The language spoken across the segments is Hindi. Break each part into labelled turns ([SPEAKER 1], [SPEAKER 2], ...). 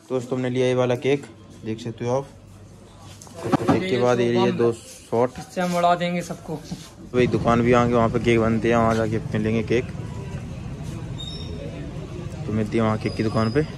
[SPEAKER 1] दोस्तों हमने लिया ये वाला केक, देख सकते हो आप। केक के बाद ये लिए 2 शॉट,
[SPEAKER 2] इससे हम उड़ा देंगे सबको।
[SPEAKER 1] वही दुकान भी आएंगे, वहाँ पे केक बनते हैं, वहाँ जाके मिलेंगे केक। तो मिलती है वहाँ केक की दुकान पे।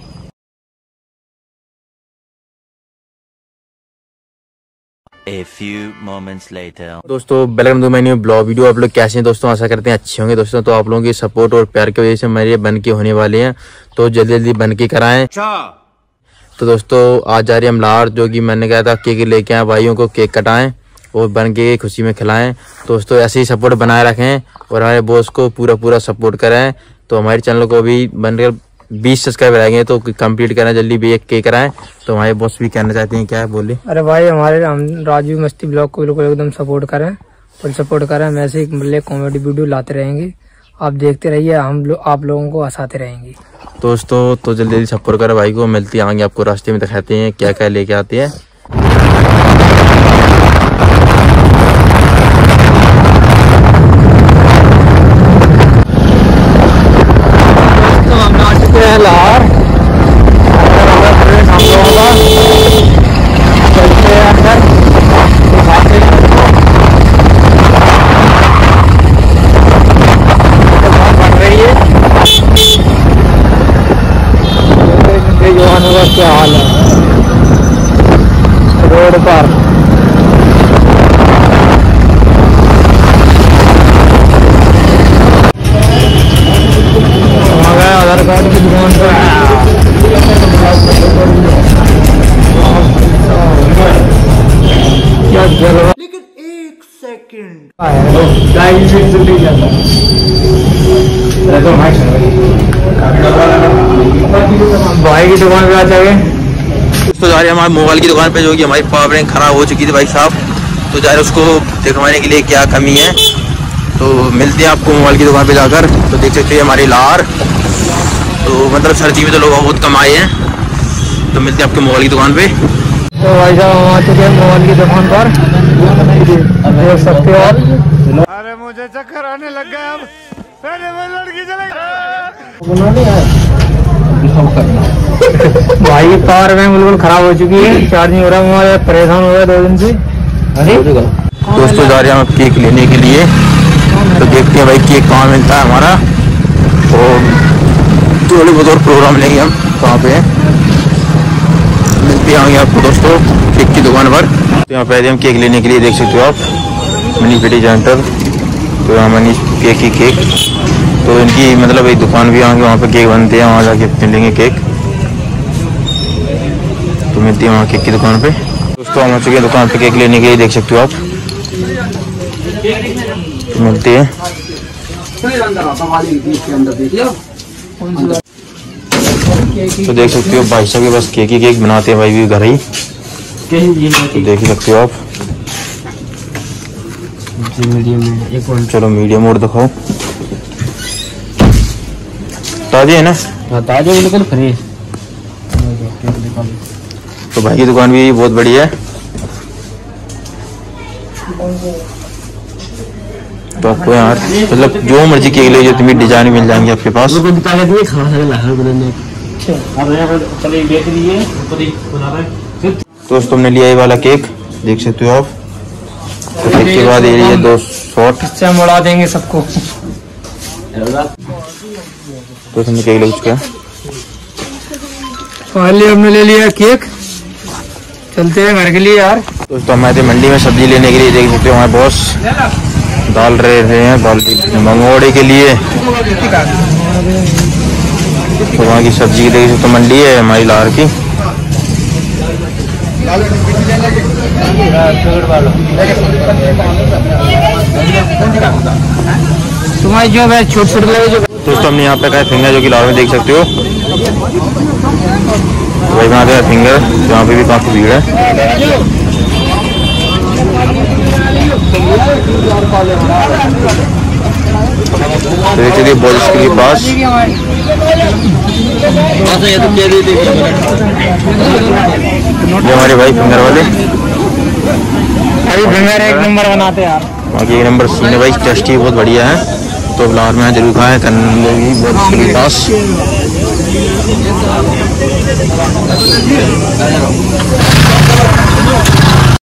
[SPEAKER 3] A few moments later.
[SPEAKER 1] दोस्तों welcome to my new blog video. आप लोग कैसे हैं दोस्तों? आशा करते हैं अच्छे होंगे दोस्तों। तो आप लोगों की सपोर्ट और प्यार की वजह से मेरे बन के होने वाले हैं, तो जल्दी जल्दी बन के कराएं। तो दोस्तों आज जा रहे हैं हम लाहौर, जो कि मैंने कहा था केक लेके आए, भाइयों को केक कटाएं और बन के खुशी में खिलाएं। दोस्तों ऐसे ही सपोर्ट बनाए रखें और हमारे बॉस को पूरा सपोर्ट कराएं। तो हमारे चैनल को भी बनकर 20 सब्सक्राइबर आएंगे तो कंप्लीट कराएं, जल्दी भी एक केक कराएं। तो हमारे बॉस भी कहना चाहते हैं, क्या है बोले?
[SPEAKER 2] अरे भाई हमारे हम राजू मस्ती ब्लॉग को बिल्कुल एकदम सपोर्ट करें, फुल सपोर्ट करें। हम ऐसे ही कॉमेडी वीडियो लाते रहेंगे, आप देखते रहिए, आप लोगों को हंसाते रहेंगे
[SPEAKER 1] दोस्तों। तो जल्दी सपोर्ट करें भाई को, मिलती आएंगे आपको रास्ते में, दिखाते हैं क्या क्या लेके आते हैं।
[SPEAKER 2] तो हम आ चुके हैं लाहौर, चलते हैं अंदर, दिखाते हैं। बन रही है युवानों का क्या हाल है रोड पर। आधार कार्ड की दुकान पर क्या जलवा, लेकिन 1 सेकंड भाई की दुकान पे आ जाए।
[SPEAKER 1] तो जा रहे हैं हमारे मोबाइल की दुकान पे, जो कि हमारी पावर बैंक खराब हो चुकी थी भाई साहब। तो जा रहे हैं उसको दिखवाने के लिए क्या कमी है। तो मिलते हैं आपको मोबाइल की दुकान पे जाकर। तो देख सकते हैं हमारी लाहौर, तो मतलब सर्दी में तो लोग बहुत कम आए हैं। तो मिलते हैं आपके मोबाइल की दुकान पे।
[SPEAKER 2] तो भाई साहब हम आ चुके हैं मोबाइल की दुकान पर, देख सकते हो आप।
[SPEAKER 4] अरे मुझे चक्कर आने लग गया, अब पहले मैं लड़की चलेगा।
[SPEAKER 2] भाई पावर बैंक बिल्कुल खराब हो चुकी है, चार्ज नहीं हो रहा मोबाइल, परेशान हो गया 2 दिन से।
[SPEAKER 1] दोस्तों जा रहे हैं हम केक लेने के लिए, तो देखते हैं भाई केक कहाँ मिलता है हमारा, और थोड़ी बहुत और प्रोग्राम लेंगे हम कहाँ पे हैं। मिलते आएंगे आपको दोस्तों केक की दुकान पर। तो यहाँ पे हम केक लेने के लिए, देख सकते हो आप, मनी पेटी सेंटर। तो यहाँ मनी केक ही केक, तो इनकी मतलब एक दुकान भी आएंगे, वहाँ पे केक बनते हैं, वहाँ जाके मिलेंगे केक। तो मिलती है वहाँ केक की दुकान पे। दोस्तों हम आ चुके हैं दुकान पे केक लेने के लिए, देख सकते हो आप। तो मिलते हैं। तो देख सकते हो भाई साहब बस केक ही केक बनाते हैं भाई, भी घर ही। तो देख ही सकते हो आप। चलो मीडियम और दिखाओ। ताजे है ना?
[SPEAKER 2] ताजे बिल्कुल फ्रेश।
[SPEAKER 1] तो भाई की दुकान भी बहुत बड़ी है। तो आपको यार मतलब जो मर्जी केक ले, जो तुम्हें डिजाइन मिल जाएंगे आपके पास। दोस्तों हमने लिया ये वाला केक, देख सकते हो आप। तो केक के बाद ये लिए 2 शॉट,
[SPEAKER 2] इससे हम उड़ा देंगे सबको।
[SPEAKER 1] तो हमने केक ले चुका है।
[SPEAKER 2] फाइनली हमने ले लिया केक, चलते हैं घर के लिए यार।
[SPEAKER 1] दोस्तों हमारे मंडी में सब्जी लेने के लिए, देख सकते हो हमारे बॉस डाल रहे हैं दाल मंगोड़े के लिए। तो वहाँ की सब्जी देख सकते हो, मंडी है हमारी लाहौर की।
[SPEAKER 2] तुम्हारी जो है छोट छोट लगे जो।
[SPEAKER 1] दोस्तों हमने यहाँ पे कहा फिंगर, जो कि लाहौर में देख सकते हो। वही बनाते हैं फिंगर, यहाँ पे भी काफी भीड़ है। तो चलिए बॉल्स के पास। ये हमारे भाई फिंगर वाले,
[SPEAKER 2] अभी फिंगर 1 नंबर बनाते हैं यार।
[SPEAKER 1] बाकी 1 नंबर सीन है भाई, टेस्टी बहुत बढ़िया है। तो लाहौर में जरूर खाएं, पास है।